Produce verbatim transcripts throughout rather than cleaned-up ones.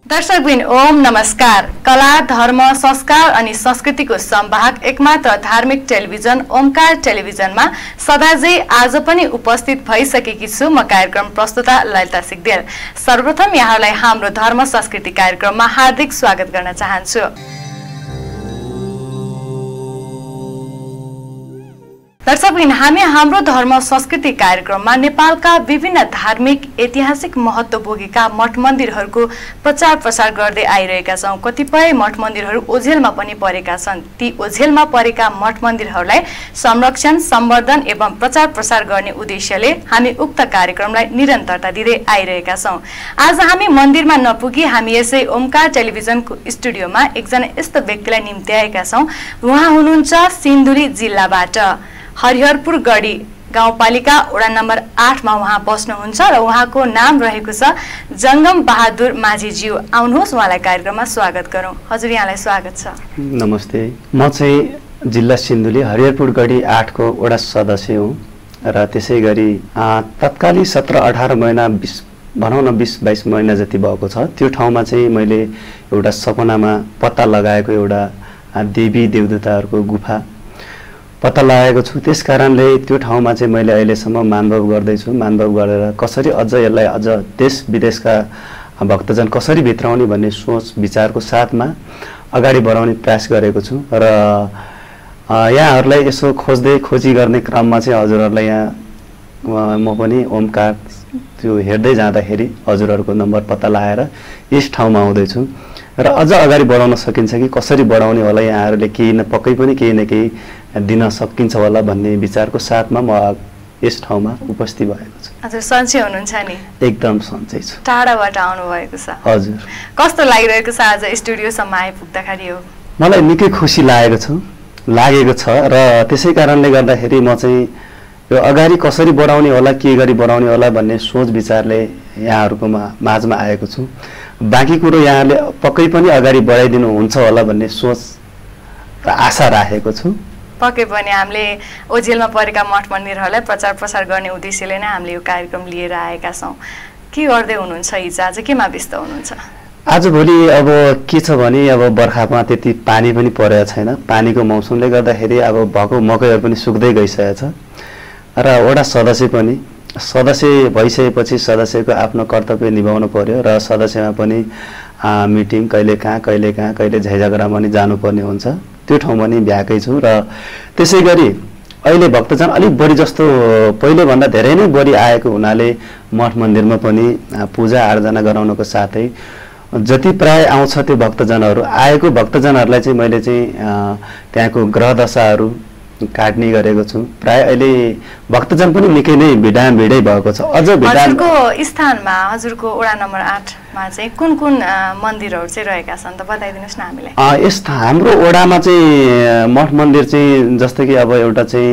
दर्शकबिन ओम नमस्कार। कला, धर्म, संस्कार अनि संस्कृतिको संवाहक एकमात्र धार्मिक टेलिभिजन ओमकार टेलिभिजनमा सदाझै आज पनि उपस्थित भइसकेकी छु म कार्यक्रम प्रस्तुता ललिता सिग्देल। सर्वप्रथम यहाँलाई हाम्रो धर्म संस्कृति कार्यक्रममा हार्दिक स्वागत गर्न चाहन्छु। दर्शकबिन हामी हाम्रो धर्म संस्कृति कार्यक्रममा नेपालका विभिन्न धार्मिक ऐतिहासिक महत्व बोकेका मठ मन्दिरहरूको प्रचार प्रसार गर्दै आइरहेका छौं। कतिपय मठ मन्दिरहरू ओझेलमा पनि परेका छन्। ती ओझेलमा परेका मठ मन्दिरहरूलाई संरक्षण, सम्वर्धन एवं प्रचार प्रसार गर्ने उद्देश्यले हामी उक्त कार्यक्रमलाई निरन्तरता दिँदै आइरहेका छौं। आज हामी मन्दिरमा नपुगी हामी यसै ओमकार टेलिभिजनको स्टुडियोमा एकजना यस्तो व्यक्तिलाई निम्ति आएका छौं। उहाँ हुनुहुन्छ सिन्धुली जिल्लाबाट हरिहरपुर गढी गाउँपालिका वडा नम्बर आठ मा उहाँ बस्नुहुन्छ र उहाँको नाम रहेको छ जंगम बहादुर माझीज्यू। आउनुहोस् उहाँलाई कार्यक्रममा स्वागत गरौँ। हजुर यहाँलाई स्वागत छ। नमस्ते। म चाहिँ जिल्ला सिन्धुली हरिहरपुर गढी आठ को वडा सदस्य हुँ र त्यसै गरी तत्कालीन सत्र अठार महिना बीस भनौँ न बीस बाइस महिना जति भएको छ। त्यो ठाउँमा चाहिँ मैले एउटा सपनामा पत्ता लगाएको एउटा देवी देवदेवताहरूको गुफा पत्ता लगाएको छु। त्यस कारणले त्यो ठाउँमा चाहिँ मैले अहिलेसम्म मानभाव गर्दैछु। मानभाव गरेर कसरी अझ यसलाई अझ देश विदेशका भक्तजन कसरी भित्राउने भन्ने सोच विचारको साथमा अगाडि बढाउने प्रयास गरेको छु र यहाँहरूलाई यसो खोज्दै खोजी गर्ने क्रममा चाहिँ हजुरहरूलाई यहाँ म पनि ओमकार त्यो हेर्दै जाँदाखेरि हजुरहरूको नम्बर पत्ता लगाएर यस ठाउँमा आउँदैछु र अझ अगाडि बढाउन सकिन्छ कि कसरी बढाउने होला यहाँहरूले केही न पक्कै पनि केही न केही दिन सकिन्छ होला भन्ने विचारको साथमा म यस ठाउँमा उपस्थित भएको छु। हजुर सन्चै हुनुहुन्छ नि? एकदम सन्चै छु। टाढाबाट आउनु भएको छ। हजुर। कस्तो लागिरहेको छ आज स्टुडियोसम्म आइपुग्दाखेरि? हो मलाई निकै खुसी लागेको छ लागेको छ र त्यसै कारणले गर्दाखेरि म चाहिँ यो अगाडि कसरी बढाउने होला के गरी बढाउने होला भन्ने सोच विचारले यहाँहरूको माझमा आएको छु। बाँकी कुरो यहाँहरूले पक्कै पनि अगाडि बढाइदिनु हुन्छ होला भन्ने सोच र आशा राखेको छु। पक्कै पनि हामीले ओझेलमा परेका मठ मन्दिरहरूलाई प्रचार प्रसार गर्ने उद्देश्यले नै हामीले यो कार्यक्रम लिएर आएका छौँ। के गर्दै हुनुहुन्छ हिजो? आज केमा व्यस्त हुनुहुन्छ? आजभोलि अब के छ भने अब बर्खामा त्यति पानी पनि परेको छैन। पानीको मौसमले गर्दाखेरि अब भएको मकैहरू पनि सुक्दै गइसकेको छ र वडा सदस्य पनि सदस्य भइसकेपछि सदस्यको आफ्नो कर्तव्य निभाउनु पर्यो र सदस्यमा पनि मिटिङ कहिले कहाँ कहिले कहाँ कहिले झैझगडामा पनि जानुपर्ने हुन्छ। त्यो ठाउँमा नि भ्याएकै छु र त्यसै गरी अहिले भक्तजन अलिक बढी जस्तो पहिलेभन्दा धेरै नै बढी आएको हुनाले मठ मन्दिरमा पनि पूजा आराधना गराउनको साथै जति प्राय आउँछ त्यो भक्तजनहरू आएको भक्तजनहरूलाई चाहिँ मैले चाहिँ त्यहाँको ग्रह दशाहरू काट्ने गरेको छु। प्राय अहिले भक्तजन पनि निकै नै भिडा भिडै भएको छ। अझ हजुरको स्थानमा हजुरको वडा नम्बर आठ मा चाहिँ कुन कुन मन्दिरहरू चाहिँ रहेका छन् त बताइदिनुस् न हामीलाई। यस हाम्रो वडामा चाहिँ मठ मन्दिर चाहिँ जस्तै कि अब एउटा चाहिँ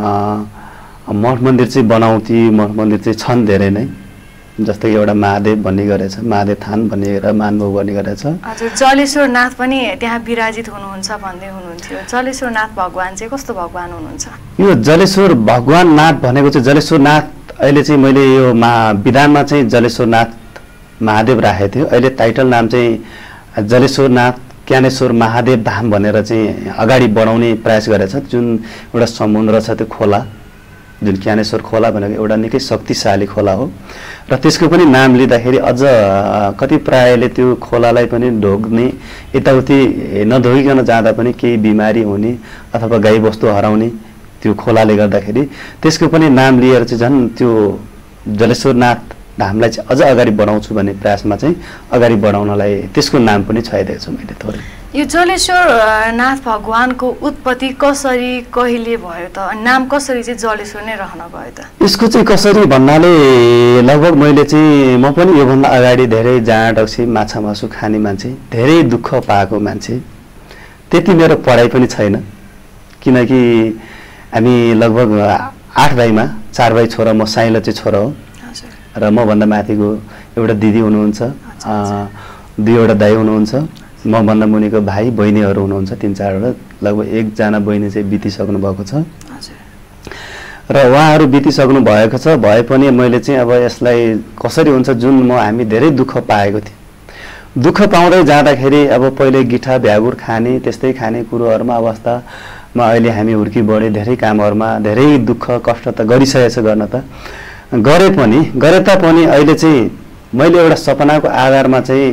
मठ मन्दिर चाहिँ बनाउती मठ मन्दिर चाहिँ छन् धेरै नै। जस्तै कि एउटा महादेव भन्ने गरेछ, महादेव थान भन्ने र मानभाव गर्ने गरेछ। हजुर जलेश्वर नाथ पनि त्यहाँ विराजित हुनुहुन्छ भन्दै हुनुहुन्थ्यो। जलेश्वर नाथ भगवान चाहिँ कस्तो भगवान हुनुहुन्छ? यो जलेश्वर भगवान नाथ भनेको चाहिँ जलेश्वर नाथ अहिले चाहिँ मैले यो मा विधानमा चाहिँ जलेश्वर नाथ महादेव राखेको थियो। अहिले टाइटल नाम चाहिँ जलेश्वर नाथ ज्ञानेश्वर महादेव धाम भनेर चाहिँ अगाडि बढाउने प्रयास गरेछ। जुन एउटा समुद्र छ त्यो खोला जुन ज्ञानेश्वर खोला भनेको एउटा निकै शक्तिशाली खोला हो र त्यसको पनि नाम लिँदाखेरि अझ कति प्रायले त्यो खोलालाई पनि ढोग्ने यताउति नधोइकन जाँदा पनि केही बिमारी हुने अथवा गाईबस्तु हराउने त्यो खोलाले गर्दाखेरि त्यसको पनि नाम लिएर चाहिँ झन् त्यो जलेश्वरनाथ धामलाई चाहिँ अझ अगाडि बढाउँछु भन्ने प्रयासमा चाहिँ अगाडि बढाउनलाई त्यसको नाम पनि छाइदिएको छु मैले थोरै। यो जलेश्वर नाथ भगवानको उत्पत्ति कसरी कहिले भयो त? नाम कसरी चाहिँ जलेश्वर नै रहन गयो त? यसको चाहिँ कसरी भन्नाले लगभग मैले चाहिँ म पनि योभन्दा अगाडि धेरै जाँड रक्सी माछा मासु खाने मान्छे, धेरै दुःख पाएको मान्छे। त्यति मेरो पढाइ पनि छैन किनकि हामी लगभग आठ भाइमा चार भाइ छोरा, म साइलो चाहिँ छोरा हो र मभन्दा माथिको एउटा दिदी हुनुहुन्छ, दुईवटा दाइ हुनुहुन्छ, मभन्दा मुनिको भाइ बहिनीहरू हुनुहुन्छ तिन चारवटा। लगभग एकजना बहिनी चाहिँ बितिसक्नु भएको छ र उहाँहरू बितिसक्नु भएको छ भए पनि मैले चाहिँ अब यसलाई कसरी हुन्छ जुन म हामी धेरै दुःख पाएको थिएँ दुःख पाउँदै जाँदाखेरि अब पहिले गिठा भ्यागुर खाने त्यस्तै खाने कुरोहरूमा अवस्थामा अहिले हामी हुर्की बढे धेरै कामहरूमा धेरै दुःख कष्ट त गरिसकेछ गर्न त गरे पनि गरे तापनि अहिले चाहिँ मैले एउटा सपनाको आधारमा चाहिँ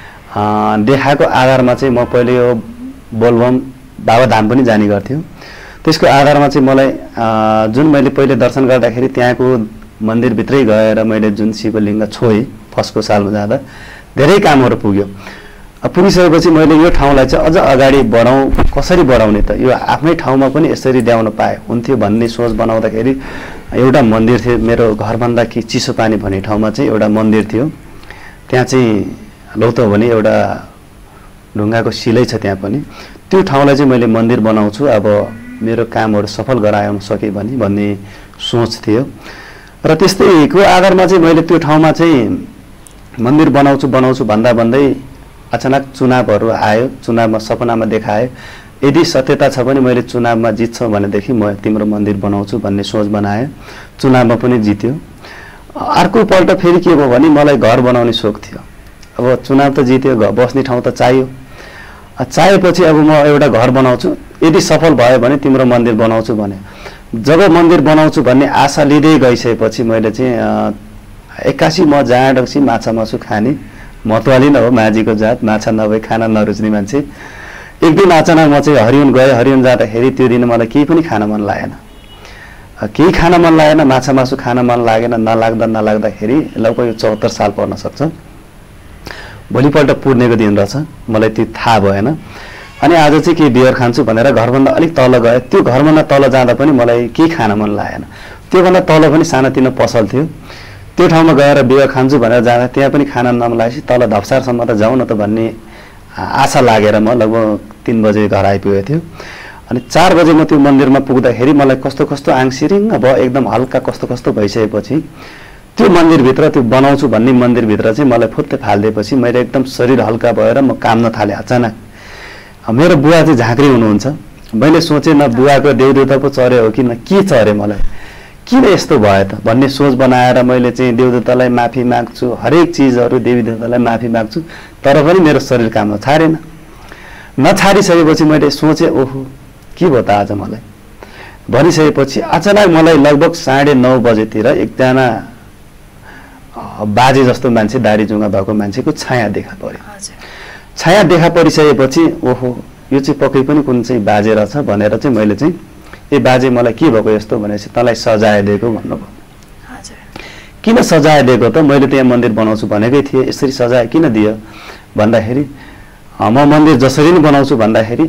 देखाएको आधारमा चाहिँ म पहिले यो बोलबम बाबाधाम पनि जाने गर्थ्यो। त्यसको आधारमा चाहिँ मलाई जुन मैले पहिले दर्शन गर्दाखेरि त्यहाँको मन्दिरभित्रै गएर मैले जुन शिवलिङ्ग छोएँ फर्स्टको सालमा जाँदा धेरै कामहरू पुग्यो। पुगिसकेपछि मैले यो ठाउँलाई चाहिँ अझ अगाडि बढाउँ कसरी बढाउने त यो आफ्नै ठाउँमा पनि यसरी ल्याउन पाए हुन्थ्यो भन्ने सोच बनाउँदाखेरि एउटा मन्दिर थियो मेरो घरभन्दा कि चिसो पानी भन्ने ठाउँमा चाहिँ एउटा मन्दिर थियो। त्यहाँ चाहिँ लौतो भने एउटा ढुङ्गाको शिलै छ त्यहाँ पनि त्यो ठाउँलाई चाहिँ मैले मन्दिर बनाउँछु अब मेरो कामहरू सफल गराउन सकेँ भने भन्ने सोच थियो र त्यस्तैको आधारमा चाहिँ मैले त्यो ठाउँमा चाहिँ मन्दिर बनाउँछु बनाउँछु भन्दा भन्दै अचानक चुनावहरू आयो। चुनावमा सपनामा देखाए यदि सत्यता छ भने मैले चुनावमा जित्छु भनेदेखि म तिम्रो मन्दिर बनाउँछु भन्ने सोच बनाएँ। चुनावमा पनि जित्यो। अर्कोपल्ट फेरि के भयो भने मलाई घर बनाउने सोख थियो। अब चुनाव त जित्यो बस्ने ठाउँ त चाहियो। चाहिएपछि अब म एउटा घर बनाउँछु यदि सफल भयो भने तिम्रो मन्दिर बनाउँछु भने जब मन्दिर बनाउँछु भन्ने आशा लिँदै गइसकेपछि मैले चाहिँ एक्कासी म जाँडसी माछा मासु खाने मतवाली न हो माझीको जात माछा नभए खाना नरुच्ने मान्छे। एक दिन अचानक म चाहिँ हरियोन गएँ। हरियोन जाँदाखेरि त्यो दिन मलाई केही पनि खान मन लागेन केही खान मन लागेन माछा मासु खान मन लागेन नलाग्दा नलाग्दाखेरि लगभग यो चौहत्तर साल पर्न सक्छ। भोलिपल्ट पूर्णेको दिन रहेछ मलाई त्यो थाहा भएन। अनि आज चाहिँ के बियर खान्छु भनेर घरभन्दा अलिक तल गएँ। त्यो घरभन्दा तल जाँदा पनि मलाई केही खान मन लागेन। त्योभन्दा तल पनि सानोतिनो पसल थियो। त्यो ठाउँमा गएर बियर खान्छु भनेर जाँदा त्यहाँ पनि खाना नमन लागेपछि तल धप्सारसम्म त जाउँ न त भन्ने आशा लागेर म लगभग तीन बजे घर आइपुगेको थियो। अनि चार बजे म त्यो मन्दिरमा पुग्दाखेरि मलाई कस्तो कस्तो आङसिरिङ भयो एकदम हल्का कस्तो कस्तो भइसकेपछि त्यो मन्दिरभित्र त्यो बनाउँछु भन्ने मन्दिरभित्र चाहिँ मलाई फुत्ते फालिदिएपछि मैले एकदम शरीर हल्का भएर म काम्न थालेँ। अचानक मेरो बुवा चाहिँ झाँक्री हुनुहुन्छ। मैले सोचेँ न बुवाको देवदेवता पो चढ्यो हो कि न के चढ्यो मलाई किन यस्तो भयो त भन्ने सोच बनाएर मैले चाहिँ देवदेवतालाई माफी माग्छु हरेक चिजहरू देवी देवतालाई माफी माग्छु तर पनि मेरो शरीर काममा छाडेन। नछाडिसकेपछि मैले सोचेँ ओहो के भयो त आज मलाई भनिसकेपछि अचानक मलाई लगभग साढे नौ बजेतिर एकजना बाजे जस्तो मान्छे दाढी जुङ्गा भएको मान्छेको छाया देखा पर्यो। छाया देखा परिसकेपछि ओहो यो चाहिँ पक्कै पनि कुन चाहिँ बाजे रहेछ भनेर चाहिँ मैले चाहिँ ए बाजे मलाई के भएको यस्तो भनेपछि तँलाई सजाय दिएको भन्नुभयो। किन सजाय दिएको त मैले त्यहाँ मन्दिर बनाउँछु भनेकै थिएँ यसरी सजाय किन दियो भन्दाखेरि म मन्दिर जसरी नै बनाउँछु भन्दाखेरि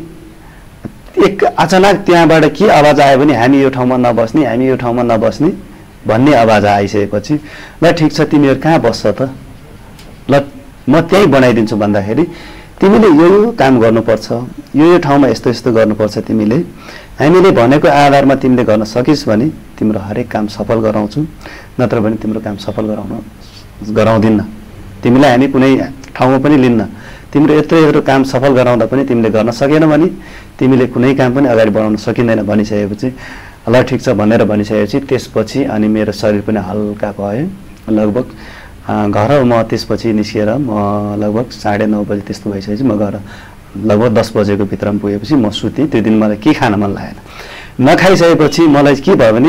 एक अचानक त्यहाँबाट के आवाज आयो भने हामी यो ठाउँमा नबस्ने हामी यो ठाउँमा नबस्ने भन्ने आवाज आइसकेपछि ल ठिक छ तिमीहरू कहाँ बस्छ त ल म त्यहीँ बनाइदिन्छु भन्दाखेरि तिमीले यो यो काम गर्नुपर्छ यो यो ठाउँमा यस्तो यस्तो गर्नुपर्छ तिमीले हामीले भनेको आधारमा तिमीले गर्न सकिस् भने तिम्रो हरेक काम सफल गराउँछु नत्र भने तिम्रो काम सफल गराउन गराउँदिन्न तिमीलाई हामी कुनै ठाउँमा पनि लिन्न तिम्रो यत्रो यत्रो काम सफल गराउँदा पनि तिमीले गर्न सकेन भने तिमीले कुनै काम पनि अगाडि बढाउन सकिँदैन भनिसकेपछि ल ठिक छ भनेर भनिसकेपछि त्यसपछि अनि मेरो शरीर पनि हल्का भयो। लगभग घर म त्यसपछि निस्किएर म लगभग साढे नौ बजे त्यस्तो भइसकेपछि म घर लगभग दस बजेको भित्रमा पुगेपछि म सुतेँ। त्यो दिन मलाई के खान मन लागेन नखाइसकेपछि मलाई के भयो भने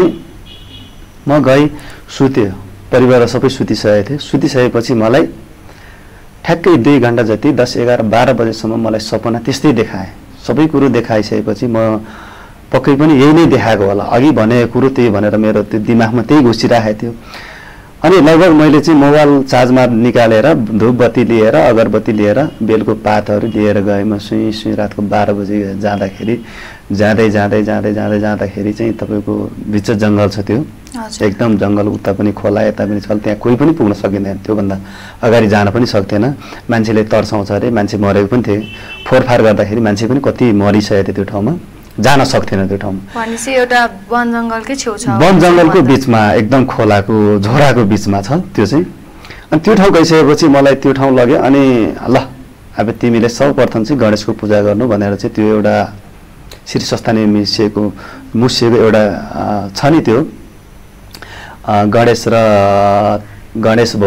म गएँ सुतेँ परिवार सबै सुतिसकेको थियो। सुतिसकेपछि मलाई ठ्याक्कै दुई घन्टा जति दस एघार बाह्र बजेसम्म मलाई सपना त्यस्तै देखाएँ। सबै कुरो देखाइसकेपछि म पक्कै पनि यही नै देखाएको होला अघि भनेको कुरो त्यही भनेर मेरो त्यो दिमागमा त्यही घुसिराखेको थियो। अनि लगभग मैले चाहिँ मोबाइल चार्जमा निकालेर धूपबत्ती लिएर अगरबत्ती लिएर बेलको पातहरू लिएर गएँ। म सुई सुई रातको बाह्र बजे जाँदाखेरि जाँदै जाँदै जाँदै जाँदै जाँदाखेरि चाहिँ तपाईँको बिच जङ्गल छ त्यो एकदम जङ्गल उता पनि खोला यता पनि छ त्यहाँ कोही पनि पुग्न सकिँदैन। त्योभन्दा अगाडि जान पनि सक्थेन मान्छेले तर्साउँछ अरे मान्छे मरेको पनि थिए फोरफार गर्दाखेरि मान्छे पनि कति मरिसकेको थियो त्यो ठाउँमा जान सक्थेन त्यो ठाउँमा भनेपछि एउटा वन जङ्गलकै छेउछाउ वन जङ्गलको बिचमा एकदम खोलाको झोडाको बिचमा छ त्यो चाहिँ। अनि त्यो ठाउँ गइसकेपछि मलाई त्यो ठाउँ लग्यो अनि ल अब तिमीले सर्वप्रथम चाहिँ गणेशको पूजा गर्नु भनेर चाहिँ त्यो एउटा श्री सस्तानी मिसिएको मुसिएको एउटा छ नि त्यो गणेश र गणेश भयो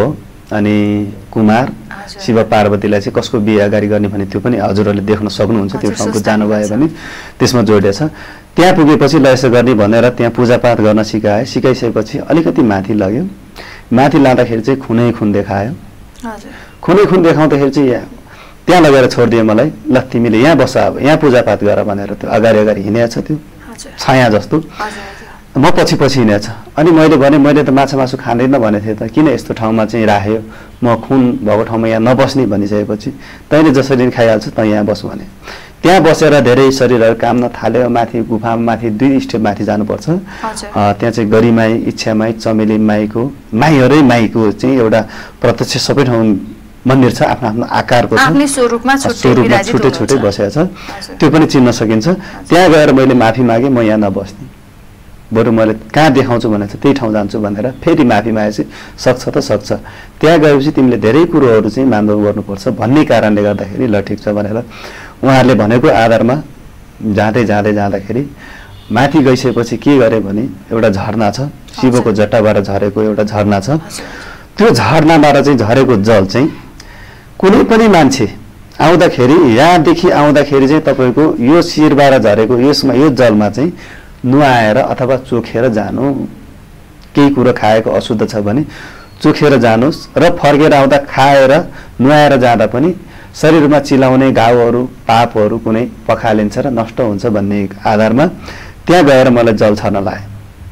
अनि कुमार शिव पार्वतीलाई चाहिँ कसको बिहे अगाडि गर्ने भने त्यो पनि हजुरहरूले देख्न सक्नुहुन्छ। त्यो ठाउँको जानुभयो भने त्यसमा जोडिएछ। त्यहाँ पुगेपछि ल यसो गर्ने भनेर त्यहाँ पूजापाठ गर्न सिकाए। सिकाइसकेपछि अलिकति माथि लग्यो। माथि लाँदाखेरि चाहिँ खुनै खुन देखायो। खुनै खुन देखाउँदाखेरि चाहिँ त्यहाँ लगेर छोडिदियो मलाई। ल तिमीले यहाँ बस, अब यहाँ पूजापाठ गर भनेर त्यो अगाडि अगाडि हिँडेछ। त्यो छाया जस्तो म पछि पछि हिँडेछ। अनि मैले भने मैले त माछा मासु खाँदैन भनेको थिएँ त, किन यस्तो ठाउँमा चाहिँ राख्यो, म खुन भएको ठाउँमा यहाँ नबस्ने भनिसकेपछि तैँले जसरी खाइहाल्छ त यहाँ बस भने। त्यहाँ बसेर धेरै शरीरहरू काम्न थाल्यो। माथि गुफामा माथि दुई स्टेप माथि जानुपर्छ। त्यहाँ चाहिँ गरिमाई, इच्छामाई, चमेली माईको, माईहरै माईको चाहिँ एउटा प्रत्यक्ष सबै ठाउँ मन्दिर छ। आफ्नो आफ्नो आकारको छ, स्वरूपमा छुट्टै छुट्टै बसेको छ। त्यो पनि चिन्न सकिन्छ। त्यहाँ गएर मैले माफी मागेँ, म यहाँ नबस्ने, बरु मैले कहाँ देखाउँछु भनेर त्यही ठाउँ जान्छु भनेर फेरि माफी मागेपछि सक्छ त सक्छ, त्यहाँ गएपछि तिमीले धेरै कुरोहरू चाहिँ मान्दै गर्नुपर्छ भन्ने कारणले गर्दाखेरि ल ठिक छ भनेर उहाँहरूले भनेको आधारमा जाँदै जाँदै जाँदाखेरि माथि गइसकेपछि के गरे भने एउटा झरना छ, शिवको जट्टाबाट झरेको एउटा झरना छ। त्यो झरनाबाट चाहिँ झरेको जल चाहिँ कुनै पनि मान्छे आउँदाखेरि, यहाँदेखि आउँदाखेरि चाहिँ तपाईँको यो शिरबाट झरेको यसमा यो जलमा चाहिँ नुहाएर अथवा चोखेर जानु। केही कुरो खाएको अशुद्ध छ भने चोखेर जानुहोस् र फर्केर आउँदा खाएर नुहाएर जाँदा पनि शरीरमा चिलाउने घाउहरू पापहरू कुनै पखालिन्छ र नष्ट हुन्छ भन्ने आधारमा त्यहाँ गएर मलाई जल छर्न लाएँ।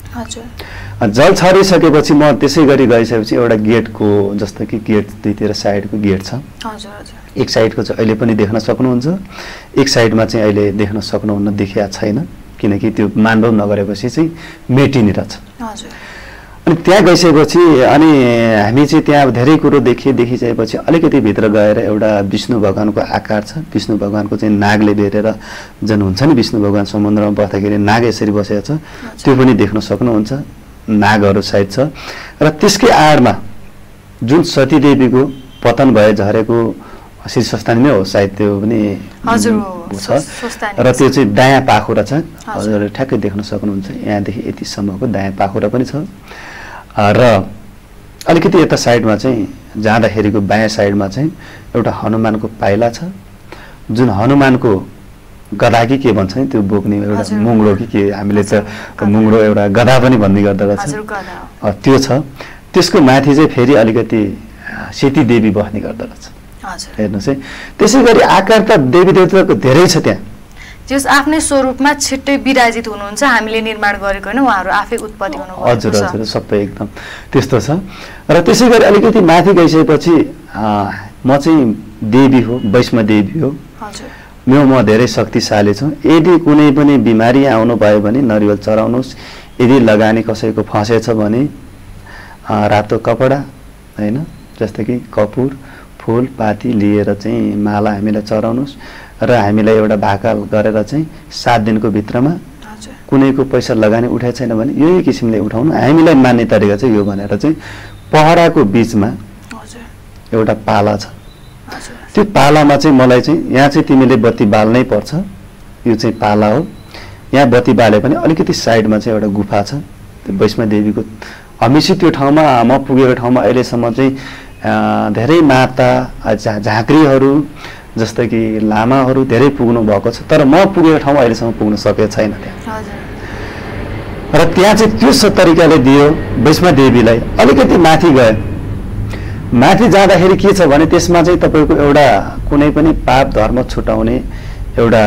जल छरिसकेपछि म त्यसै गरी गइसकेपछि एउटा गेटको, जस्तो कि गेट दुईतिर साइडको गेट छ। एक साइडको चाहिँ अहिले पनि देख्न सक्नुहुन्छ, एक साइडमा चाहिँ अहिले देख्न सक्नुहुन्न, देखिया छैन, किनकि त्यो मानव नगरेपछि चाहिँ मेटिने रहेछ। अनि त्यहाँ गइसकेपछि अनि हामी चाहिँ त्यहाँ धेरै कुरो देखिए। देखिसकेपछि अलिकति भित्र गएर एउटा विष्णु भगवानको आकार छ। विष्णु भगवानको चाहिँ नागले बेरेर जुन हुन्छ नि, विष्णु भगवान समुद्रमा बस्दाखेरि नाग यसरी बसेको छ, त्यो पनि देख्न सक्नुहुन्छ। नागहरू साइड छ र त्यसकै आडमा जुन सतीदेवीको पतन भए झरेको शीर्षस्थानमै हो सायद, त्यो पनि छ र त्यो चाहिँ दायाँ पाखुरा छ। हजुरले ठ्याक्कै देख्न सक्नुहुन्छ, यहाँदेखि यतिसम्मको दायाँ पाखुरा पनि छ। र अलिकति यता साइडमा चाहिँ जाँदाखेरिको बायाँ साइडमा चाहिँ एउटा हनुमानको पाइला छ, जुन हनुमानको गधा कि के भन्छ नि त्यो बोक्ने एउटा मुङ्गो कि के, हामीले त मुङ्गो एउटा गधा पनि भन्ने गर्दो रहेछ, त्यो छ। त्यसको माथि चाहिँ फेरि अलिकति सेती देवी बस्ने गर्दो रहेछ। हेर्नुहोस् है, त्यसै गरी आकार त देवी देवताको धेरै छ त्यहाँ। जस आफ्नै स्वरूपमा छिट्टै विराजित हुनुहुन्छ, हामीले निर्माण गरेको होइन, उहाँहरू आफै उत्पत्ति हुनुभएको छ। हजुर हजुर, सबै एकदम त्यस्तो छ। र त्यसै गरी अलिकति माथि गइसकेपछि म चाहिँ देवी हो, वैष्णव देवी हो, म म धेरै शक्तिशाली छु। यदि कुनै पनि बिमारी आउनु भयो भने नरिवल चढाउनुहोस्। यदि लगानी कसैको फसेछ भने रातो कपडा होइन, जस्तो कि कपुर फुल पाती लिएर चाहिँ माला हामीलाई चढाउनुहोस् र हामीलाई एउटा भाका गरेर चाहिँ सात दिनको भित्रमा कुनैको पैसा लगानी उठाएको छैन भने यही किसिमले उठाउनु। हामीलाई मान्ने तरिका चाहिँ यो भनेर चाहिँ पहराको बिचमा एउटा पाला छ। त्यो पालामा चाहिँ मलाई चाहिँ यहाँ चाहिँ तिमीले बत्ती बाल्नै पर्छ, यो चाहिँ पाला हो। यहाँ बत्ती बाले पनि अलिकति साइडमा चाहिँ एउटा गुफा छ, त्यो वैष्णव देवीको। हमेसी त्यो ठाउँमा म पुगेको ठाउँमा अहिलेसम्म चाहिँ धेरै माता झा झाँक्रीहरू जस्तो कि लामाहरू धेरै पुग्नु भएको छ, तर म पुगेको ठाउँमा अहिलेसम्म पुग्न सकेको छैन त्यहाँ। र त्यहाँ चाहिँ त्यो तरिकाले दियो वैष्णव देवीलाई। अलिकति माथि गयो, माथि जाँदाखेरि के छ भने त्यसमा चाहिँ तपाईँको एउटा कुनै पनि पाप धर्म छुटाउने एउटा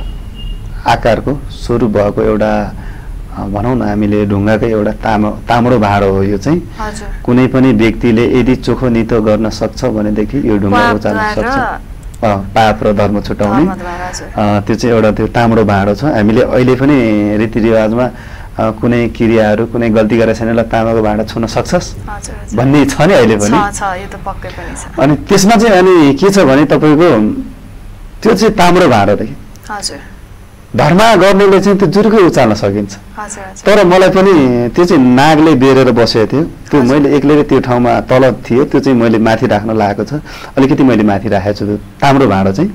आकारको स्वरूप भएको एउटा भनौँ न हामीले ढुङ्गाकै एउटा तामा ताम्रो भाँडो हो यो चाहिँ। कुनै पनि व्यक्तिले यदि चोखो नितो गर्न सक्छ भनेदेखि यो ढुङ्गा उचाल्न सक्छ, पाप र धर्म छुटाउने। त्यो चाहिँ एउटा त्यो ताम्रो भाँडो छ। हामीले अहिले पनि रीतिरिवाजमा कुनै क्रियाहरू कुनै गल्ती गरेर छैन ल तामाको भाँडा छुन सक्छस् भन्ने छ नि अहिले पनि। अनि त्यसमा चाहिँ अनि के छ भने तपाईँको त्यो चाहिँ ताम्रो भाँडोदेखि धर्म गर्नेले चाहिँ त्यो जुरुकै उचाल्न सकिन्छ। तर मलाई पनि त्यो चाहिँ नागले बेरेर बसेको थियो, त्यो मैले एक्लै त्यो ठाउँमा तल थियो, त्यो चाहिँ मैले माथि राख्न लागेको छ। अलिकति मैले माथि राखेको छु त्यो ताम्रो भाँडो चाहिँ।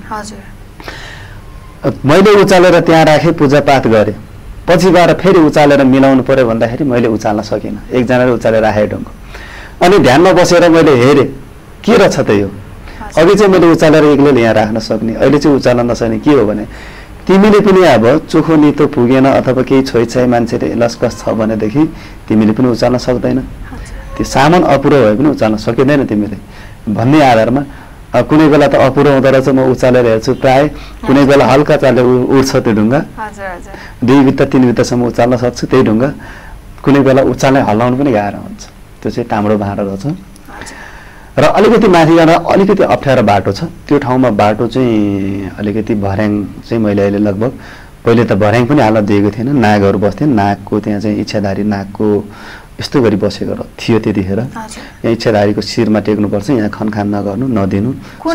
मैले उचालेर त्यहाँ राखेँ, पूजापाठ गरेँ। पछि गएर फेरि उचालेर मिलाउनु पर्यो भन्दाखेरि मैले उचाल्न सकिनँ, एकजनाले उचालेर राखेँ ढुङ्गो। अनि ध्यानमा बसेर मैले हेरेँ, के रहेछ त यो अघि चाहिँ मैले उचालेर एक्लै यहाँ राख्न सक्ने अहिले चाहिँ उचाल्न नसक्ने के हो भने तिमीले पनि अब चोखो नितो पुगेन अथवा केही छोइछाइ मान्छेले लस्कस छ भनेदेखि तिमीले पनि उचाल्न सक्दैन त्यो सामान अपुरो भए पनि उचाल्न सकिँदैन तिमीले भन्ने आधारमा कुनै बेला त अपुरो हुँदो रहेछ म उचालेर हेर्छु प्राय कुनै बेला हल्का चाले उड्छ त्यो ढुङ्गा दुई बित्ता तिन बित्तासम्म उचाल्न सक्छु त्यही ढुङ्गा कुनै बेला उचाल्ने हल्लाउनु पनि गाह्रो हुन्छ त्यो चाहिँ ताम्रो भाँडो रहेछ र अलिकति माथि जाँदा अलिकति अप्ठ्यारो बाटो छ त्यो ठाउँमा बाटो चाहिँ अलिकति भर्याङ चाहिँ मैले अहिले लगभग पहिले त भर्याङ पनि हाल्न दिएको थिएन नागहरू बस्थेन नागको त्यहाँ चाहिँ इच्छाधारी नागको यस्तो गरी बसेको थियो त्यतिखेर यहाँ इच्छाधारीको शिरमा टेक्नुपर्छ यहाँ खनखान नगर्नु नदिनु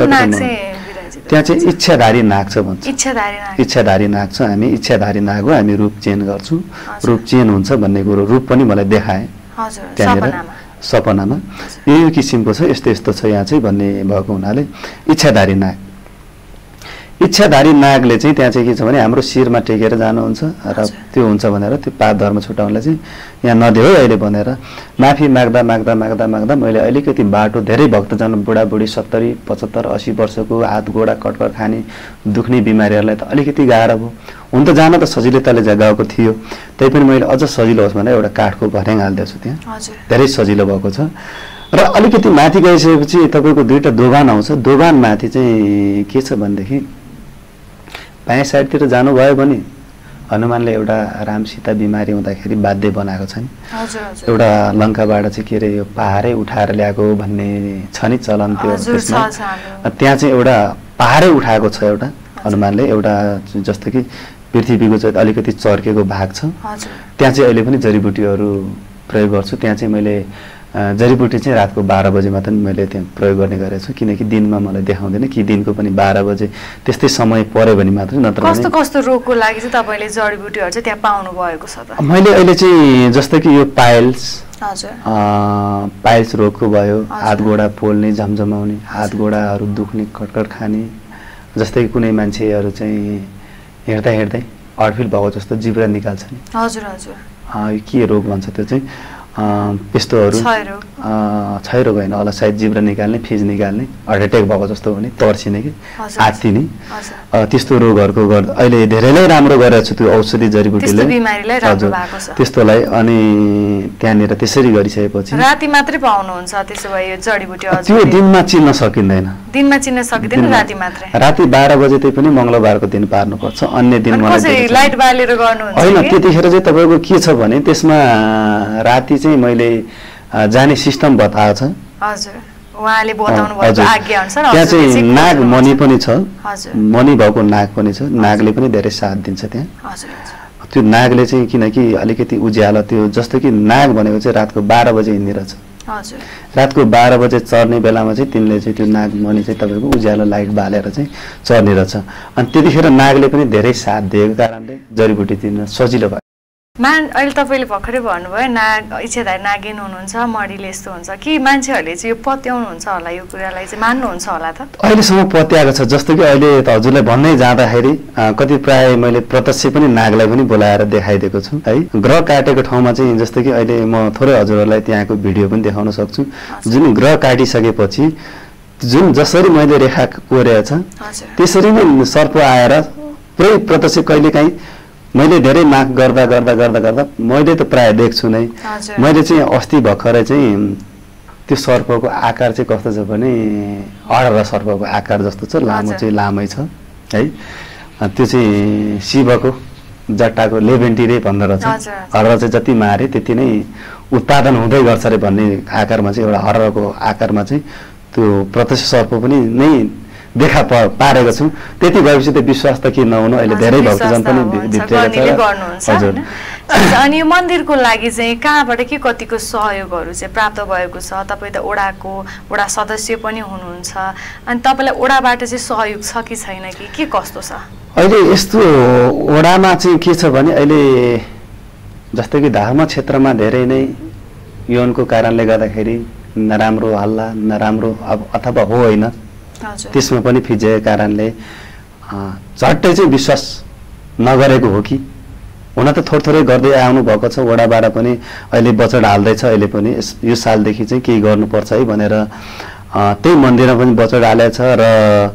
त्यहाँ चाहिँ इच्छाधारी नाग छ भन्छ इच्छाधारी नाग छ हामी इच्छाधारी नाग हो हामी रूप चेन्ज गर्छौँ रूप चेन्ज हुन्छ भन्ने कुरो रूप पनि मलाई देखाए त्यहाँनिर सपनामा यो किसिमको छ यस्तो यस्तो छ यहाँ चाहिँ भन्ने भएको हुनाले इच्छाधारी नाग इच्छाधारी नागले चाहिँ त्यहाँ चाहिँ के छ भने हाम्रो शिरमा टेकेर जानुहुन्छ र त्यो हुन्छ भनेर त्यो पाप धर्म छुटाउनलाई चाहिँ यहाँ नदेऊ है अहिले भनेर माफी माग्दा माग्दा माग्दा माग्दा मैले अलिकति बाटो धेरै भक्तजन बुढाबुढी सत्तरी पचहत्तर असी वर्षको हात गोडा कटकट खाने दुख्ने बिमारीहरूलाई त अलिकति गाह्रो भयो हुन त जान त सजिलैताले गएको थियो त्यही पनि मैले अझ सजिलो होस् भनेर एउटा काठको भर्याङ हालिदिएको छु त्यहाँ धेरै सजिलो भएको छ र अलिकति माथि गइसकेपछि तपाईँको दुईवटा दोभान आउँछ दोभान माथि चाहिँ के छ भनेदेखि बायाँ साइडतिर जानुभयो भने हनुमानले एउटा राम सीता बिमारी हुँदाखेरि बाध्य बनाएको छ नि एउटा लङ्काबाट चाहिँ के अरे यो पहाडै उठाएर ल्याएको भन्ने छ नि चलन त्यो त्यसमा त्यहाँ चाहिँ एउटा पहाडै उठाएको छ एउटा हनुमानले एउटा जस्तो कि पृथ्वीको चाहिँ अलिकति चर्केको भाग छ त्यहाँ चाहिँ अहिले पनि जडीबुटीहरू प्रयोग गर्छु त्यहाँ चाहिँ मैले जडीबुटी चाहिँ रातको बाह्र बजे मात्र मैले त्यहाँ प्रयोग गर्ने गरेको छु किनकि दिनमा मलाई देखाउँदैन कि दिनको पनि बाह्र बजे त्यस्तै समय पर्यो भने मात्रै नत्र कस्तो कस्तो रोगको लागि चाहिँ तपाईँले जडीबुटीहरू चाहिँ त्यहाँ पाउनु भएको छ त मैले अहिले चाहिँ जस्तो कि यो पाइल्स हजुर पाइल्स रोगको भयो हात गोडा पोल्ने झमझमाउने हात गोडाहरू दुख्ने कटकट खाने जस्तै कि कुनै मान्छेहरू चाहिँ हेर्दा हेर्दै अडफिल भएको जस्तो जिब्रा निकाल्छ नि हजुर हजुर के रोग भन्छ त्यो चाहिँ यस्तोहरू क्षय रोग होइन होला सायद जिब्रा निकाल्ने फिज निकाल्ने हार्ट एट्याक भएको जस्तो भने तर्सिने कि आत्तिने त्यस्तो रोगहरूको गर्दा अहिले धेरैलाई राम्रो गरेको छु त्यो औषधि जडीबुटीले हजुर त्यस्तोलाई अनि त्यहाँनिर त्यसरी गरिसकेपछि राति मात्रै पाउनुहुन्छ त्यसो भए यो जडीबुटी त्यो दिनमा चिन्न सकिँदैन दिनमा चिन्न सकिँदैन राति मात्रै राति बाह्र बजे त्यही पनि मङ्गलबारको दिन पार्नुपर्छ अन्य दिन लाइट बालेर गर्नुहुन्छ होइन त्यतिखेर चाहिँ तपाईँको के छ भने त्यसमा राति चाहिँ मैले जाने सिस्टम बताएको छ हजुर उहाँले बताउनु भएको आज्ञा अनुसार त्यहाँ चाहिँ नाग मणि पनि छ मणि भएको नाग पनि छ नागले पनि धेरै साथ दिन्छ त्यहाँ त्यो नागले चाहिँ किनकि अलिकति उज्यालो त्यो जस्तो कि नाग भनेको चाहिँ रातको बाह्र बजे हिँडिरहेछ रातको बाह्र बजे चढ्ने बेलामा चाहिँ तिनले चाहिँ त्यो नाग मणि चाहिँ तपाईँको उज्यालो लाइट बालेर चाहिँ चढ्ने रहेछ अनि त्यतिखेर नागले पनि धेरै साथ दिएको कारणले जडीबुटी दिन सजिलो भयो मान अहिले तपाईँले भर्खरै भन्नुभयो नाग इच्छाधारी नागिन हुनुहुन्छ मणिले यस्तो हुन्छ कि मान्छेहरूले चाहिँ यो पत्याउनुहुन्छ होला यो कुरालाई चाहिँ मान्नुहुन्छ होला त अहिलेसम्म पत्याएको छ जस्तो कि अहिले त हजुरलाई भन्दै जाँदाखेरि कति प्राय मैले प्रत्यक्ष पनि नागलाई पनि बोलाएर देखाइदिएको छु है ग्रह काटेको ठाउँमा चाहिँ जस्तो कि अहिले म थोरै हजुरहरूलाई त्यहाँको भिडियो पनि देखाउन सक्छु जुन ग्रह काटिसकेपछि जुन जसरी मैले रेखा कोरेको छ त्यसरी नै सर्प आएर पुरै प्रत्यक्ष कहिलेकाहीँ मैले धेरै माग गर्दा गर्दा गर्दा गर्दा मैले त प्राय देख्छु नै मैले चाहिँ अस्ति भर्खरै चाहिँ त्यो सर्पको आकार चाहिँ कस्तो छ भने हडर सर्पको आकार जस्तो छ लामो चाहिँ लामै छ है त्यो चाहिँ शिवको जट्टाको लेभेन्टिरे भन्दो रहेछ हडर चाहिँ जति मारे त्यति नै उत्पादन हुँदै गर्छ अरे भन्ने आकारमा चाहिँ एउटा हडरको आकारमा चाहिँ त्यो प्रत्यक्ष सर्प पनि नै देखा पारेको छु त्यति भएपछि त विश्वास त के नहुनु अहिले धेरै भक्तजन पनि हजुर अनि यो मन्दिरको लागि चाहिँ कहाँबाट के कतिको सहयोगहरू चाहिँ प्राप्त भएको छ तपाईँ त ओडाको ओडा सदस्य पनि हुनुहुन्छ अनि तपाईँलाई ओडाबाट चाहिँ सहयोग छ कि छैन कि के कस्तो छ अहिले यस्तो ओडामा चाहिँ के छ भने अहिले जस्तै कि धर्म क्षेत्रमा धेरै नै यौनको कारणले गर्दाखेरि नराम्रो हल्ला नराम्रो अथवा हो होइन त्यसमा पनि फिजेको कारणले झट्टै चाहिँ विश्वास नगरेको हो कि हुन त थोर थोरै गर्दै आउनु भएको छ वडाबाट पनि अहिले बचत हाल्दैछ अहिले पनि यो सालदेखि चाहिँ केही गर्नुपर्छ है भनेर त्यही मन्दिरमा पनि बचत हालेको छ र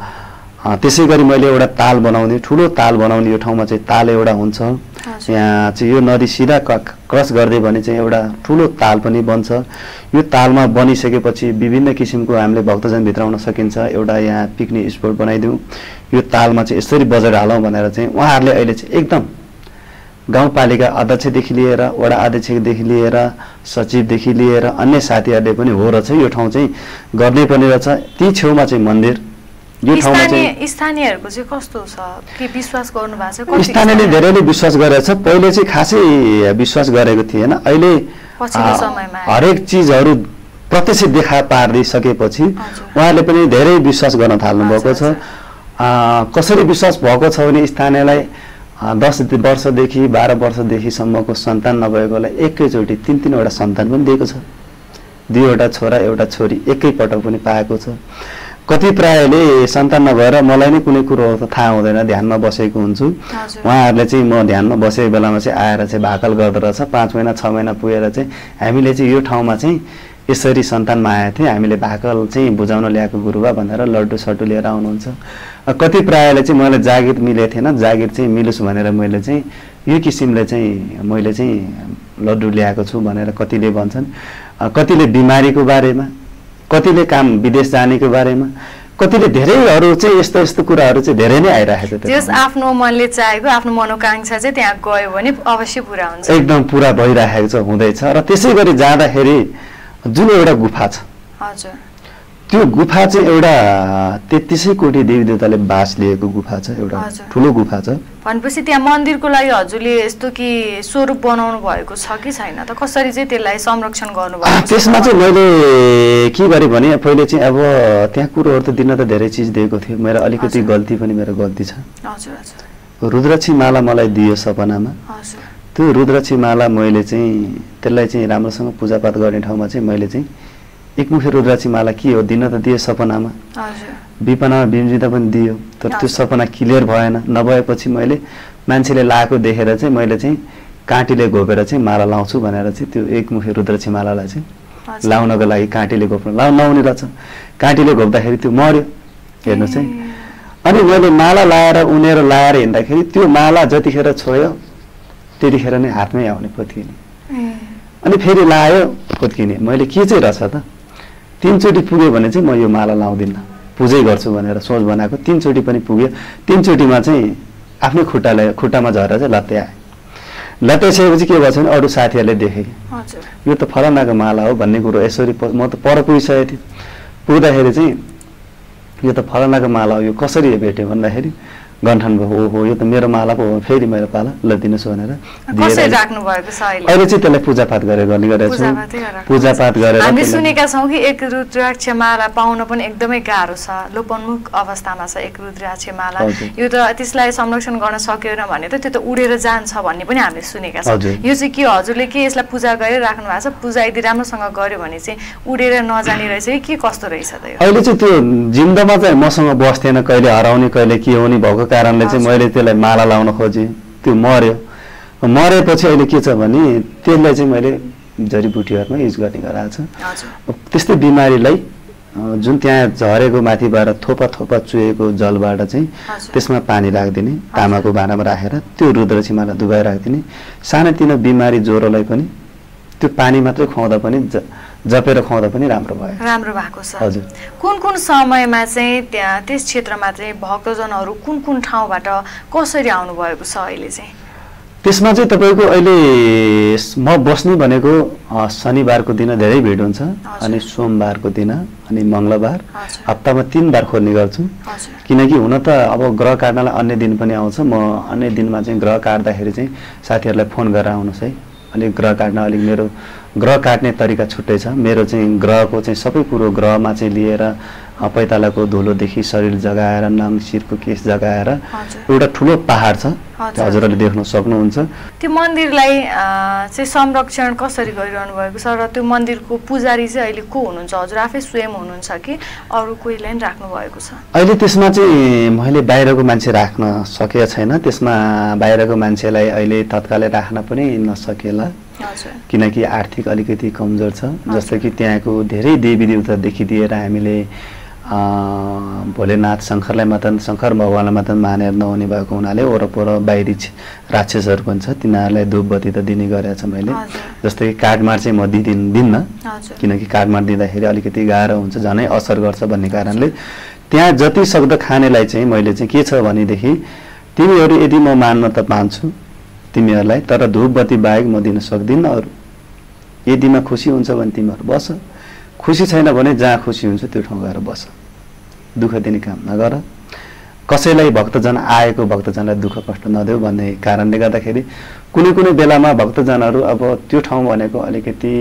त्यसै गरी मैले एउटा ताल बनाउने ठुलो ताल बनाउने यो ठाउँमा चाहिँ ताल एउटा हुन्छ यहाँ चाहिँ यो नदी सिधा क्रस गर्दै भने चाहिँ एउटा ठुलो ताल पनि बन्छ यो तालमा बनिसकेपछि विभिन्न किसिमको हामीले भक्तजन भित्राउन सकिन्छ एउटा यहाँ पिकनिक स्पोट बनाइदिउँ यो तालमा चाहिँ यसरी बजेट हालौँ भनेर चाहिँ उहाँहरूले अहिले चाहिँ एकदम गाउँपालिका अध्यक्षदेखि लिएर वडा अध्यक्षदेखि लिएर सचिवदेखि लिएर अन्य साथीहरूले पनि हो र चाहिँ यो ठाउँ चाहिँ गर्नै पर्ने रहेछ ती छेउमा चाहिँ मन्दिर यो ठाउँमा चाहिँ स्थानीयहरूको चाहिँ कस्तो छ के विश्वास गर्नु भएको छ स्थानीयले धेरैले विश्वास गरेको छ पहिले चाहिँ खासै विश्वास गरेको थिएन अहिले पछिल्लो समयमा हरेक चिजहरू प्रत्यक्ष देखा पारिसकेपछि उहाँहरूले पनि धेरै विश्वास गर्न थाल्नु भएको छ कसरी विश्वास भएको छ भने स्थानीयलाई दस वर्षदेखि बाह्र वर्षदेखिसम्मको सन्तान नभएकोलाई एकैचोटि तिन तिनवटा सन्तान पनि दिएको छ दुईवटा छोरा एउटा छोरी एकैपटक पनि पाएको छ कति प्रायले सन्तान नभएर मलाई नै कुनै कुरो त थाहा हुँदैन ध्यानमा बसेको हुन्छु उहाँहरूले चाहिँ म ध्यानमा बसेको बेलामा चाहिँ आएर चाहिँ भाकल गर्दो रहेछ पाँच महिना छ महिना पुगेर चाहिँ हामीले चाहिँ यो ठाउँमा चाहिँ यसरी सन्तान मागेको थिएँ हामीले भाकल चाहिँ बुझाउन ल्याएको गुरुबा भनेर लड्डु सड्डु लिएर आउनुहुन्छ कति प्रायले चाहिँ मलाई जागिर मिलेको थिएन जागिर चाहिँ मिलोस् भनेर मैले चाहिँ यो किसिमले चाहिँ मैले चाहिँ लड्डु ल्याएको छु भनेर कतिले भन्छन् कतिले बिमारीको बारेमा कतिले काम विदेश जानेको बारेमा कतिले धेरैहरू चाहिँ यस्तो यस्तो कुराहरू चाहिँ धेरै नै आइरहेको छ जस आफ्नो मनले चाहेको आफ्नो मनोकांक्षा चाहिँ त्यहाँ गयो भने अवश्य पुरा हुन्छ एकदम पुरा भइरहेको छ हुँदैछ र त्यसै गरी जाँदाखेरि जुन एउटा गुफा छ हजुर त्यो गुफा चाहिँ एउटा तेत्तिसै कोटी देवी देवताले बास लिएको गुफा छ एउटा ठुलो गुफा छ भनेपछि त्यहाँ मन्दिरको लागि हजुरले यस्तो कि स्वरूप बनाउनु भएको छ कि छैन त कसरी चाहिँ त्यसलाई संरक्षण गर्नुभएको त्यसमा चाहिँ मैले के गरेँ भने पहिले चाहिँ अब त्यहाँ कुरोहरू त दिन त धेरै चिज दिएको थियो मेरो अलिकति गल्ती पनि मेरो गल्ती छ हजुर हजुर रुद्राक्षी माला मलाई दियो सपनामा हजुर त्यो रुद्राक्षी माला मैले चाहिँ त्यसलाई चाहिँ राम्रोसँग पूजापाठ गर्ने ठाउँमा चाहिँ मैले चाहिँ एकमुखी रुद्राक्षी माला के हो दिन त दिए सपनामा विपनामा बिम्जिँदा पनि दियो तर त्यो सपना क्लियर भएन नभएपछि मैले मान्छेले लाएको देखेर चाहिँ मैले चाहिँ काँटीले घोपेर चाहिँ माला लाउँछु भनेर चाहिँ त्यो एकमुखी रुद्राक्षी मालालाई चाहिँ लाउनको लागि काँटीले घोप्नु लाउ नआउने रहेछ काँटीले घोप्दाखेरि त्यो मर्यो हेर्नु चाहिँ अनि मैले माला लाएर उनेर लाएर हिँड्दाखेरि त्यो माला जतिखेर छोयो त्यतिखेर नै हातमै आउने पोत्किने अनि फेरि लायो पोत्किने मैले के चाहिँ रहेछ त तीनचोटि पुग्यो भने चाहिँ म यो माला लाउँदिनँ पूजै गर्छु भनेर सोच बनाएको तीनचोटि पनि पुग्यो तीनचोटिमा चाहिँ आफ्नै खुट्टाले खुट्टामा झरेर चाहिँ लत्ते आए लत्याइसकेपछि के भएछ भने अरू साथीहरूले देखे यो त फलानाको माला हो भन्ने कुरो यसरी म त पर पुगिसकेको थिएँ पुग्दाखेरि चाहिँ यो त फलानाको माला हो यो कसरी भेट्यो भन्दाखेरि गन्ठन भयो हो यो त मेरो माला पो हो फेरि मेरो पाला ल दिनुहोस् भनेर कसरी राख्नु भएको छ अहिले अहिले चाहिँ त्यसलाई पूजापाठ गरेर गर्ने गरेको छु पूजापाठ गरेर हामी सुनेका छौँ कि एक रुद्राक्ष माला पाउन पनि एकदमै गाह्रो छ लोपोन्मुख अवस्थामा छ एक रुद्राक्ष माला यो त त्यसलाई संरक्षण गर्न सकेन भने त त्यो त उडेर जान्छ भन्ने पनि हामीले सुनेका छौँ यो चाहिँ के हजुरले के यसलाई पूजा गरेर राख्नु भएको छ पूजा यदि राम्रोसँग गर्यो भने चाहिँ उडेर नजाने रहेछ कि कस्तो रहेछ त यो अहिले चाहिँ त्यो जिन्दमा चाहिँ मसँग बस्थेन कहिले हराउने कहिले के हुने भएको कारणले चाहिँ मैले त्यसलाई माला लाउन खोजेँ त्यो मर्यो मरेपछि अहिले के छ भने त्यसलाई चाहिँ मैले जडीबुटीहरूमा युज गर्ने गराएको छ त्यस्तै बिमारीलाई जुन त्यहाँ झरेको माथिबाट थोपा थोपा चुहेको जलबाट चाहिँ त्यसमा पानी राखिदिने तामाको भाँडामा राखेर त्यो रुद्राक्षी माला डुबाएर राखिदिने सानोतिनो बिमारी ज्वरोलाई पनि त्यो पानी मात्रै खुवाउँदा पनि जपेर खुवाउँदा पनि राम्रो भयो राम्रो भएको छ हजुर कुन कुन समयमा चाहिँ त्यहाँ त्यस क्षेत्रमा चाहिँ भक्तजनहरू कुन कुन ठाउँबाट कसरी आउनु भएको छ अहिले चाहिँ त्यसमा चाहिँ तपाईँको अहिले म बस्ने भनेको शनिबारको दिन धेरै भिड हुन्छ अनि सोमबारको दिन अनि मङ्गलबार हप्तामा तीन बार खोल्ने गर्छु किनकि हुन त अब ग्रह काट्नलाई अन्य दिन पनि आउँछ म अन्य दिनमा चाहिँ ग्रह काट्दाखेरि चाहिँ साथीहरूलाई फोन गरेर आउनुहोस् है अलिक ग्रह काट्न अलिक मेरो ग्रह काट्ने तरिका छुट्टै छ मेरो चाहिँ ग्रहको चाहिँ सबै कुरो ग्रहमा चाहिँ लिएर पैतालाको धुलोदेखि शरीर जगाएर नाम शिरको केस जगाएर एउटा ठुलो पहाड छ हजुरहरूले देख्न सक्नुहुन्छ त्यो मन्दिरलाई चाहिँ संरक्षण कसरी गरिरहनु भएको छ र त्यो मन्दिरको पुजारी चाहिँ अहिले को हुनुहुन्छ हजुर आफै स्वयं हुनुहुन्छ कि अरू कोहीलाई पनि राख्नु भएको छ अहिले त्यसमा चाहिँ मैले बाहिरको मान्छे राख्न सकेको छैन त्यसमा बाहिरको मान्छेलाई अहिले तत्कालै राख्न पनि नसकेला किनकि आर्थिक अलिकति कमजोर छ। जस्तो कि त्यहाँको धेरै देवी देवतादेखि लिएर हामीले भोलेनाथ शङ्करलाई मात्र शङ्कर भगवानलाई मात्र मानेर नहुने भएको हुनाले वरपर बाहिरी राक्षसहरू पनि छ, तिनीहरूलाई धूपबत्ती त दिने गरेको छ मैले। जस्तै कि काठमाड चाहिँ म दिदिन दिन्न, किनकि काठमाड दिँदाखेरि अलिकति गाह्रो हुन्छ, झनै असर गर्छ भन्ने कारणले त्यहाँ जति सक्दो खानेलाई चाहिँ मैले चाहिँ के छ भनेदेखि तिमीहरू यदि म मान्न त मान्छु तिमीहरूलाई, तर धूपबत्ती बाहेक म दिन सक्दिनँ अरू। यदिमा खुसी हुन्छ भने तिमीहरू बस, खुसी छैन भने जहाँ खुसी हुन्छ त्यो ठाउँ गएर बस, दुःख दिने काम नगर, कसैलाई भक्तजन आएको भक्तजनलाई दुःख कष्ट नदेऊ भन्ने कारणले गर्दाखेरि कुनै कुनै बेलामा भक्तजनहरू अब त्यो ठाउँ भनेको अलिकति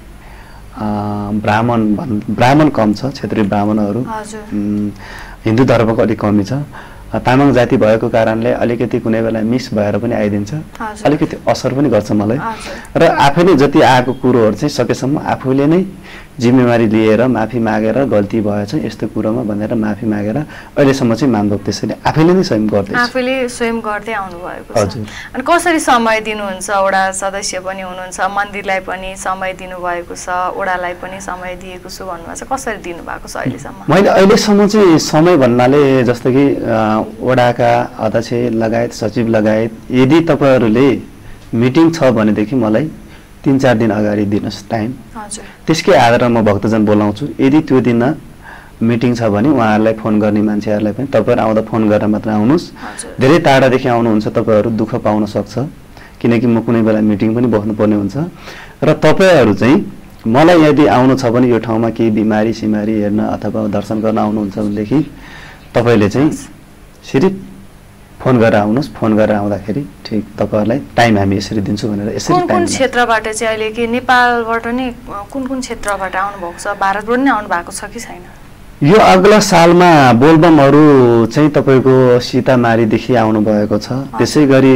ब्राह्मण भन् ब्राह्मण कम छ, क्षेत्रीय ब्राह्मणहरू, हिन्दू धर्मको अलिक कमी छ, तामाङ जाति भएको कारणले अलिकति कुनै बेला मिस भएर पनि आइदिन्छ, अलिकति असर पनि गर्छ मलाई। र आफैले जति आएको कुरोहरू चाहिँ सकेसम्म आफूले नै जिम्मेवारी लिएर माफी मागेर गल्ती भएछ यस्तो कुरोमा भनेर माफी मागेर अहिलेसम्म चाहिँ मानव त्यसैले आफैले नै स्वयं गर्दै आफैले स्वयं गर्दै आउनु भएको छ। अनि कसरी समय दिनुहुन्छ? वडा सदस्य पनि हुनुहुन्छ, मन्दिरलाई पनि समय दिनुभएको छ, वडालाई पनि समय दिएको छु भन्नुभएको छ, कसरी दिनुभएको छ अहिलेसम्म? मैले अहिलेसम्म चाहिँ समय भन्नाले जस्तो कि वडाका अध्यक्ष लगायत सचिव लगायत यदि तपाईँहरूले मिटिङ छ भनेदेखि मलाई तीन चार दिन अगाडि दिनुहोस् टाइम, त्यसकै आधारमा म भक्तजन बोलाउँछु। यदि त्यो दिन मिटिङ छ भने उहाँहरूलाई फोन गर्ने मान्छेहरूलाई पनि तपाईँहरू आउँदा फोन गरेर मात्र आउनुहोस्। धेरै टाढादेखि आउनुहुन्छ तपाईँहरू दुःख पाउन सक्छ, किनकि म कुनै बेला मिटिङ पनि बस्नुपर्ने हुन्छ। र तपाईँहरू चाहिँ मलाई यदि आउनु छ भने यो ठाउँमा केही बिमारी सिमारी हेर्न अथवा दर्शन गर्न आउनुहुन्छ भनेदेखि तपाईँले चाहिँ सिर्फ फोन गरेर आउनुहोस्। फोन गरेर आउँदाखेरि ठिक तपाईँहरूलाई टाइम हामी यसरी दिन्छौँ भनेर यसरी कुन कुन क्षेत्रबाट चाहिँ अहिले के नेपालबाट नै कुन कुन क्षेत्रबाट आउनुभएको छ, भारतबाट नै आउनु भएको छ कि छैन? यो अग्ला सालमा बोलबमहरू चाहिँ तपाईँको सीतामारीदेखि आउनुभएको छ, त्यसै गरी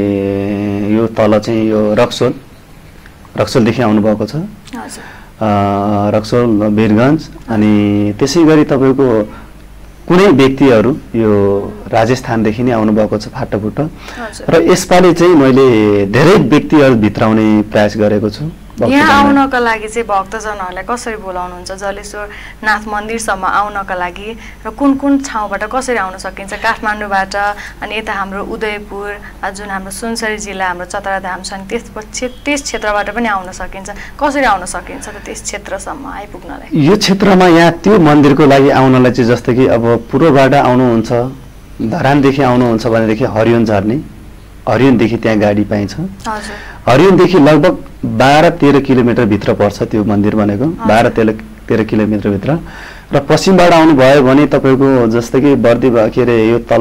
यो तल चाहिँ यो रक्सोल रक्सोलदेखि आउनुभएको छ, रक्सोल वीरगञ्ज, अनि त्यसै गरी तपाईँको कुनै व्यक्तिहरू यो राजस्थानदेखि नै आउनुभएको छ फाटोफुटो। र यसपालि चाहिँ मैले धेरै व्यक्तिहरू भित्राउने प्रयास गरेको छु। यहाँ आउनका लागि चाहिँ भक्तजनहरूलाई कसरी बोलाउनुहुन्छ? जलेश्वर नाथ मन्दिरसम्म आउनका लागि र कुन कुन ठाउँबाट कसरी आउन सकिन्छ? काठमाडौँबाट अनि यता हाम्रो उदयपुर जुन हाम्रो सुनसरी जिल्ला हाम्रो चतरा धाम छ, त्यसपछि त्यस क्षेत्रबाट पनि आउन सकिन्छ। कसरी आउन सकिन्छ त त्यस क्षेत्रसम्म आइपुग्नलाई? यो क्षेत्रमा यहाँ त्यो मन्दिरको लागि आउनलाई चाहिँ जस्तो कि अब पूर्वबाट आउनुहुन्छ, धरानदेखि आउनुहुन्छ भनेदेखि हरियोन झर्ने, हरियोनदेखि त्यहाँ गाडी पाइन्छ। हरियोनदेखि लगभग बाह्र तेह्र किलोमिटर भित्र पर्छ त्यो मन्दिर भनेको, बाह्र तेह्र तेह्र किलोमिटर भित्र। र पश्चिमबाट आउनुभयो भने तपाईँको जस्तै कि बर्दी के अरे यो तल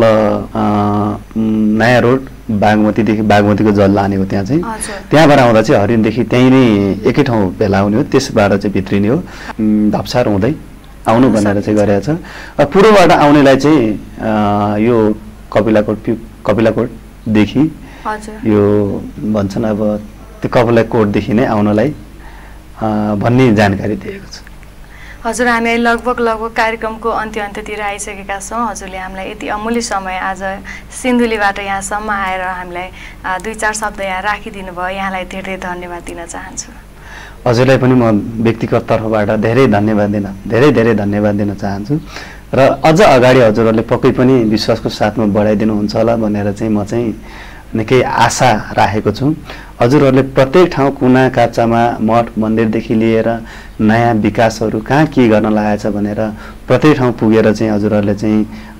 नयाँ रोड बागमतीदेखि बागमतीको जल लाने हो त्यहाँ चाहिँ, त्यहाँबाट आउँदा चाहिँ हरियोनदेखि त्यहीँ नै एकै ठाउँ भेला हुने हो, त्यसबाट चाहिँ भित्रिने हो, धप्सार हुँदै आउनु भनेर चाहिँ गरेको छ। पूर्वबाट आउनेलाई चाहिँ यो कपिलाकोट कपिलाकोटदेखि यो भन्छन् अब त्यो कपिलाकोटदेखि नै आउनलाई भन्ने जानकारी दिएको छ। हजुर, हामी लगभग लगभग कार्यक्रमको अन्त्य अन्त्यतिर आइसकेका छौँ। हजुरले हामीलाई यति अमूल्य समय आज सिन्धुलीबाट यहाँसम्म आएर हामीलाई दुई चार शब्द यहाँ राखिदिनु भयो, यहाँलाई धेरै धन्यवाद दिन चाहन्छु। हजुरलाई पनि म व्यक्तिगत तर्फबाट धेरै धन्यवाद दिन धेरै धेरै धन्यवाद दिन चाहन्छु। र अझ अगाडि हजुरहरूले पक्कै पनि विश्वासको साथमा बढाइदिनुहुन्छ होला भनेर चाहिँ म चाहिँ निकै आशा राखेको छु। हजुरहरूले प्रत्येक ठाउँ कुना काप्चामा मठ मन्दिरदेखि लिएर नयाँ विकासहरू कहाँ के गर्न लागेको छ भनेर प्रत्येक ठाउँ पुगेर चाहिँ हजुरहरूले चाहिँ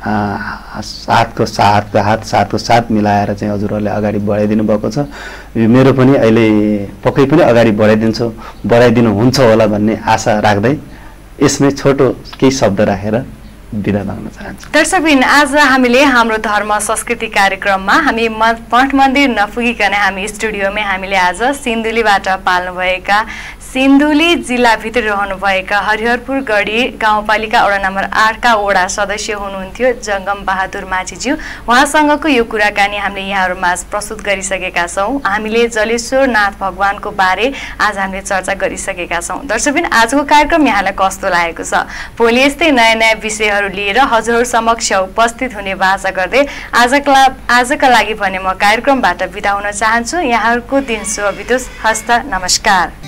साथको साथ हात साथको साथ मिलाएर चाहिँ हजुरहरूले अगाडि बढाइदिनु भएको छ। मेरो पनि अहिले पक्कै पनि अगाडि बढाइदिन्छ बढाइदिनुहुन्छ होला भन्ने आशा राख्दै यसमै छोटो केही शब्द राखेर बिदा माग्न चाहन्छु। दर्शकबिन, आज हामीले हाम्रो धर्म संस्कृति कार्यक्रममा हामी मठ मन्दिर नपुगिकन हामी स्टुडियोमै हामीले आज सिन्धुलीबाट पाल्नुभएका सिन्धुली जिल्लाभित्र रहनुभएका हरिहरपुर गढी गाउँपालिका वडा नम्बर आठका वडा सदस्य हुनुहुन्थ्यो जङ्गम बहादुर माझीज्यू। उहाँसँगको यो कुराकानी हामीले यहाँहरूमाझ प्रस्तुत गरिसकेका छौँ। हामीले जलेश्वर नाथ भगवानको बारे आज हामीले चर्चा गरिसकेका छौँ। दर्शकबिन, आजको कार्यक्रम यहाँलाई कस्तो लागेको छ? भोलि यस्तै नयाँ नयाँ विषयहरू लिएर हजुरहरू समक्ष उपस्थित हुने आशा गर्दै आजका आजका लागि भने म कार्यक्रमबाट बिदा हुन चाहन्छु। यहाँहरूको दिन शुभ बितोस्। हस्त, नमस्कार।